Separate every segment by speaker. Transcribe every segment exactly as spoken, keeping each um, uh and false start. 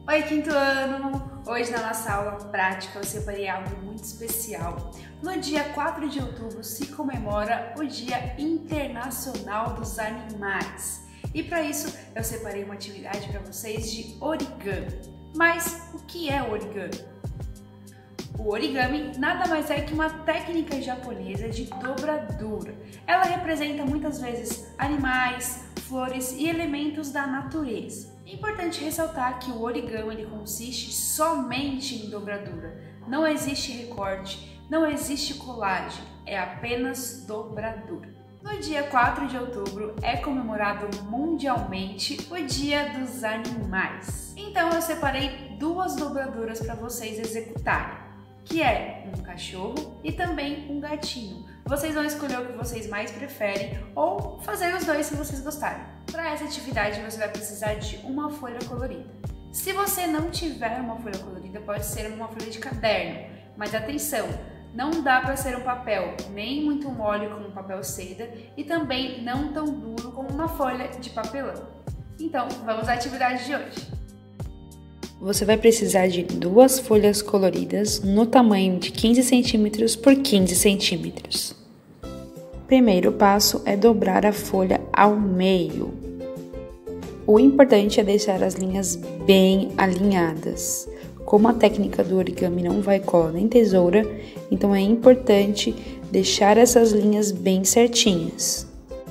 Speaker 1: Oi, quinto ano! Hoje na nossa aula prática eu separei algo muito especial. No dia quatro de outubro se comemora o Dia Internacional dos Animais. E para isso eu separei uma atividade para vocês de origami. Mas o que é origami? O origami nada mais é que uma técnica japonesa de dobradura. Ela representa muitas vezes animais, flores e elementos da natureza. É importante ressaltar que o origami ele consiste somente em dobradura. Não existe recorte, não existe colagem, é apenas dobradura. No dia quatro de outubro é comemorado mundialmente o Dia dos Animais. Então eu separei duas dobraduras para vocês executarem, que é um cachorro e também um gatinho. Vocês vão escolher o que vocês mais preferem ou fazer os dois se vocês gostarem. Para essa atividade você vai precisar de uma folha colorida. Se você não tiver uma folha colorida, pode ser uma folha de caderno, mas atenção, não dá para ser um papel nem muito mole como um papel seda e também não tão duro como uma folha de papelão. Então vamos à atividade de hoje.
Speaker 2: Você vai precisar de duas folhas coloridas no tamanho de quinze centímetros por quinze centímetros. Primeiro passo é dobrar a folha ao meio. O importante é deixar as linhas bem alinhadas. Como a técnica do origami não vai cola nem tesoura, então é importante deixar essas linhas bem certinhas.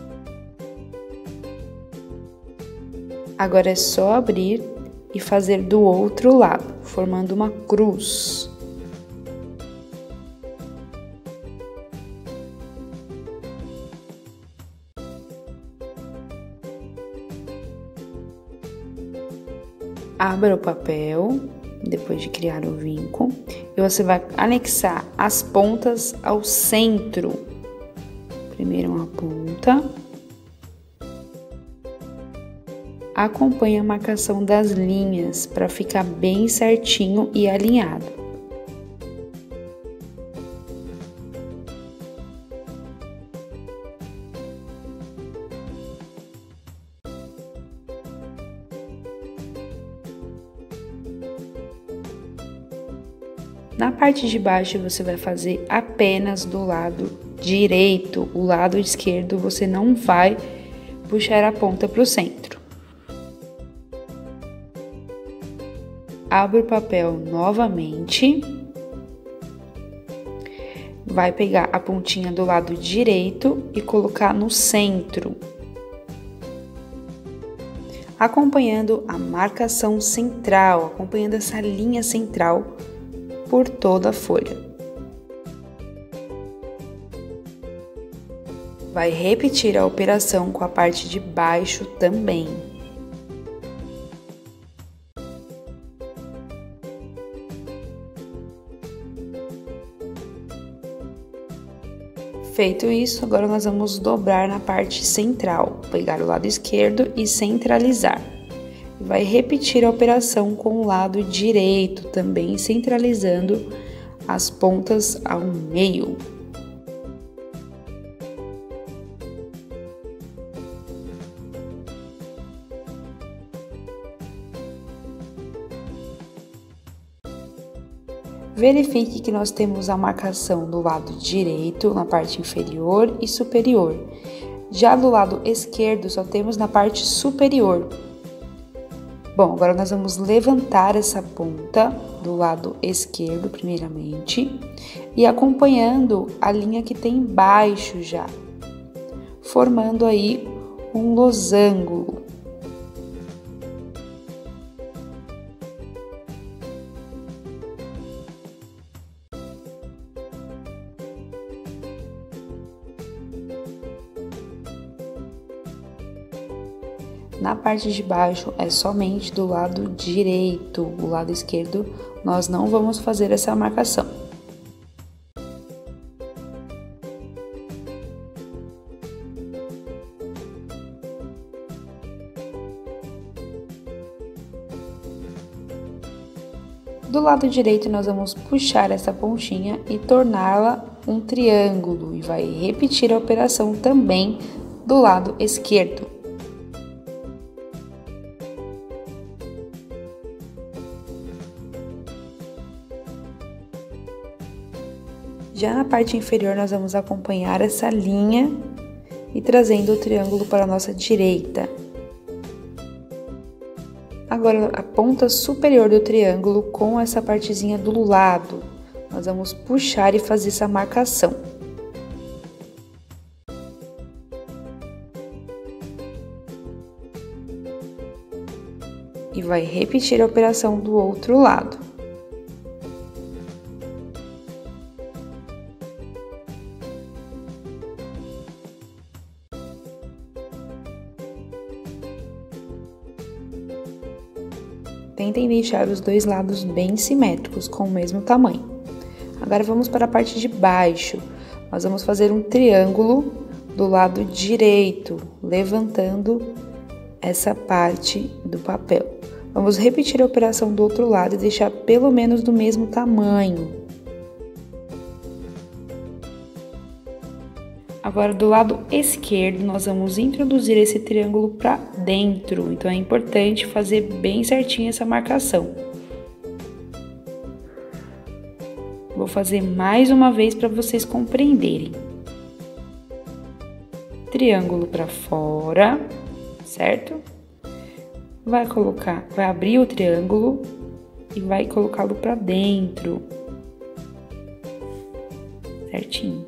Speaker 2: Agora é só abrir e fazer do outro lado, formando uma cruz. Abra o papel, depois de criar o vinco, e você vai anexar as pontas ao centro. Primeiro uma ponta. Acompanhe a marcação das linhas para ficar bem certinho e alinhado. Na parte de baixo você vai fazer apenas do lado direito, o lado esquerdo você não vai puxar a ponta para o centro. Abre o papel novamente, vai pegar a pontinha do lado direito e colocar no centro, acompanhando a marcação central, acompanhando essa linha central por toda a folha. Vai repetir a operação com a parte de baixo também. Feito isso, agora nós vamos dobrar na parte central, pegar o lado esquerdo e centralizar. Vai repetir a operação com o lado direito, também centralizando as pontas ao meio. Verifique que nós temos a marcação do lado direito, na parte inferior e superior. Já do lado esquerdo, só temos na parte superior. Bom, agora nós vamos levantar essa ponta do lado esquerdo, primeiramente, e acompanhando a linha que tem embaixo já, formando aí um losango. Na parte de baixo é somente do lado direito, o lado esquerdo nós não vamos fazer essa marcação. Do lado direito nós vamos puxar essa pontinha e torná-la um triângulo e vai repetir a operação também do lado esquerdo. Já na parte inferior, nós vamos acompanhar essa linha e trazendo o triângulo para a nossa direita. Agora, a ponta superior do triângulo com essa partezinha do lado, nós vamos puxar e fazer essa marcação. E vai repetir a operação do outro lado. Tentem deixar os dois lados bem simétricos, com o mesmo tamanho. Agora vamos para a parte de baixo. Nós vamos fazer um triângulo do lado direito, levantando essa parte do papel. Vamos repetir a operação do outro lado e deixar pelo menos do mesmo tamanho. Agora, do lado esquerdo, nós vamos introduzir esse triângulo para dentro. Então, é importante fazer bem certinho essa marcação. Vou fazer mais uma vez para vocês compreenderem. Triângulo para fora, certo? Vai colocar, vai abrir o triângulo e vai colocá-lo para dentro. Certinho.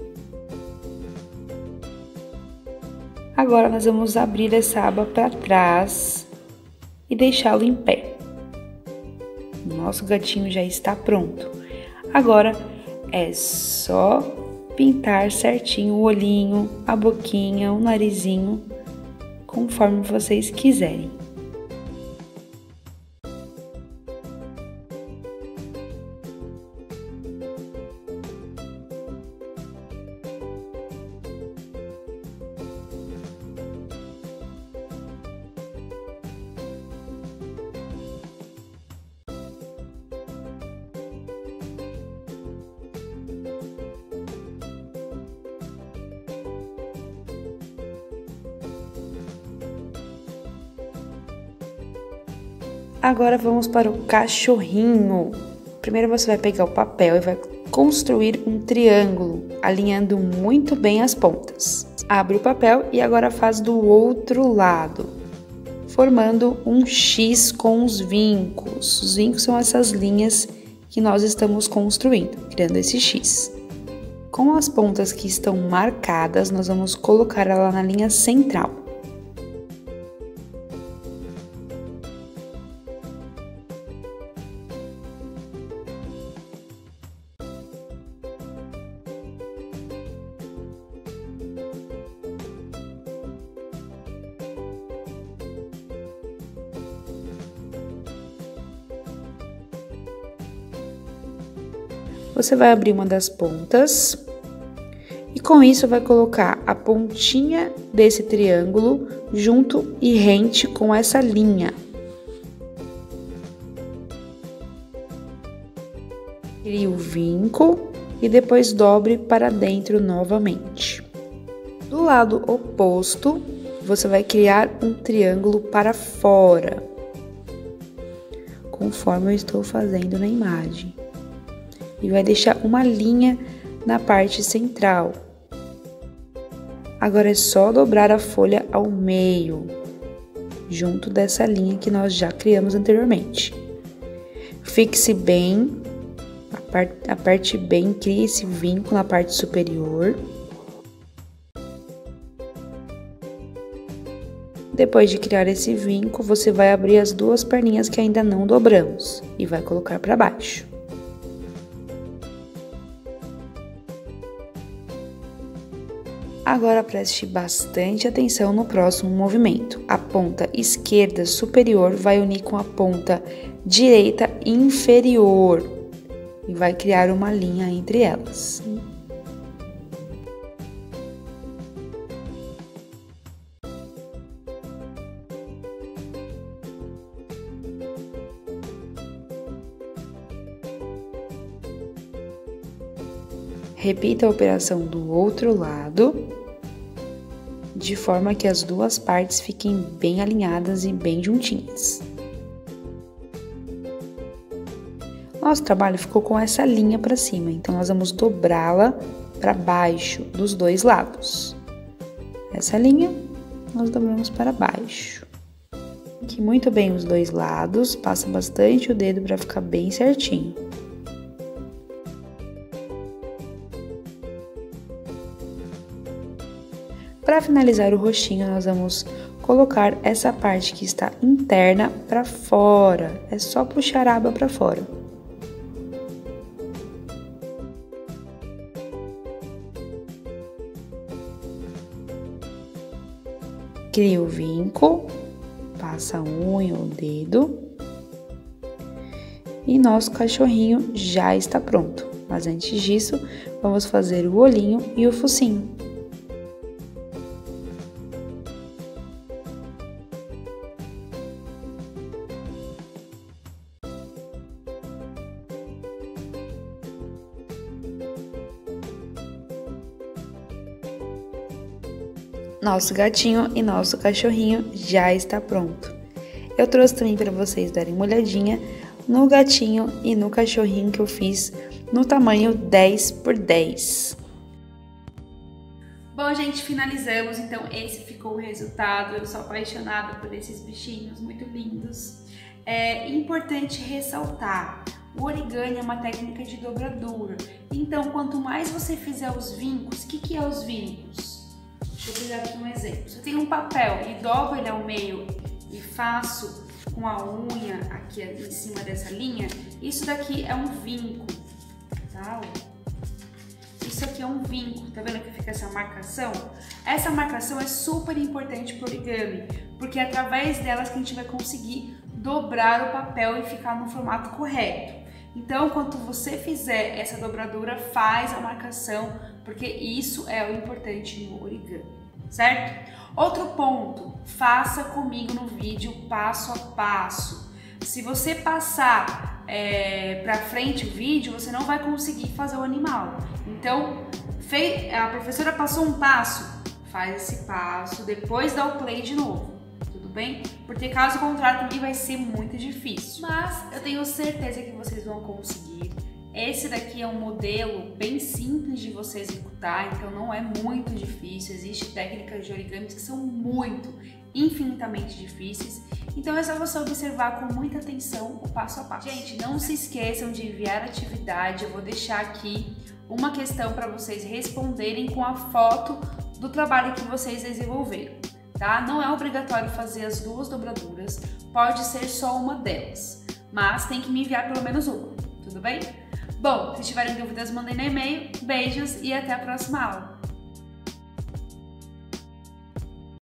Speaker 2: Agora, nós vamos abrir essa aba para trás e deixá-lo em pé. Nosso gatinho já está pronto. Agora, é só pintar certinho o olhinho, a boquinha, o narizinho, conforme vocês quiserem. Agora vamos para o cachorrinho. Primeiro você vai pegar o papel e vai construir um triângulo, alinhando muito bem as pontas. Abre o papel e agora faz do outro lado, formando um X com os vincos. Os vincos são essas linhas que nós estamos construindo, criando esse X. Com as pontas que estão marcadas, nós vamos colocar ela na linha central. Você vai abrir uma das pontas e com isso vai colocar a pontinha desse triângulo junto e rente com essa linha. Crie o vinco e depois dobre para dentro novamente. Do lado oposto, você vai criar um triângulo para fora, conforme eu estou fazendo na imagem. E vai deixar uma linha na parte central. Agora é só dobrar a folha ao meio, junto dessa linha que nós já criamos anteriormente. Fixe bem, aperte bem, crie esse vinco na parte superior. Depois de criar esse vinco, você vai abrir as duas perninhas que ainda não dobramos e vai colocar para baixo. Agora preste bastante atenção no próximo movimento. A ponta esquerda superior vai unir com a ponta direita inferior e vai criar uma linha entre elas. Repita a operação do outro lado, de forma que as duas partes fiquem bem alinhadas e bem juntinhas. Nosso trabalho ficou com essa linha para cima, então nós vamos dobrá-la para baixo dos dois lados. Essa linha nós dobramos para baixo. Aqui muito bem os dois lados, passa bastante o dedo para ficar bem certinho. Para finalizar o rostinho, nós vamos colocar essa parte que está interna para fora. É só puxar a aba para fora. Cria o vinco, passa a unha ou o dedo e nosso cachorrinho já está pronto. Mas antes disso, vamos fazer o olhinho e o focinho. Nosso gatinho e nosso cachorrinho já está pronto. Eu trouxe também para vocês darem uma olhadinha no gatinho e no cachorrinho que eu fiz no tamanho dez por dez.
Speaker 1: Bom, gente, finalizamos. Então, esse ficou o resultado. Eu sou apaixonada por esses bichinhos muito lindos. É importante ressaltar, o origami é uma técnica de dobradura. Então, quanto mais você fizer os vincos, o que, que é os vincos? Deixa eu pegar aqui um exemplo. Se eu tenho um papel e dobro ele ao meio e faço com a unha aqui em cima dessa linha, isso daqui é um vinco, tá? Isso aqui é um vinco, tá vendo que fica essa marcação? Essa marcação é super importante pro origami, porque é através delas que a gente vai conseguir dobrar o papel e ficar no formato correto. Então, quando você fizer essa dobradura, faz a marcação, porque isso é o importante no origami, certo? Outro ponto, faça comigo no vídeo passo a passo. Se você passar é, para frente o vídeo, você não vai conseguir fazer o animal. Então, a professora passou um passo, faz esse passo, depois dá o play de novo. Bem? Porque caso contrário também vai ser muito difícil. Mas eu tenho certeza que vocês vão conseguir. Esse daqui é um modelo bem simples de você executar, então não é muito difícil. Existem técnicas de origami que são muito, infinitamente difíceis. Então é só você observar com muita atenção o passo a passo. Gente, não se esqueçam de enviar a atividade. Eu vou deixar aqui uma questão para vocês responderem com a foto do trabalho que vocês desenvolveram. Tá? Não é obrigatório fazer as duas dobraduras, pode ser só uma delas, mas tem que me enviar pelo menos uma, tudo bem? Bom, se tiverem dúvidas, mandem no e-mail. Beijos e até a próxima aula!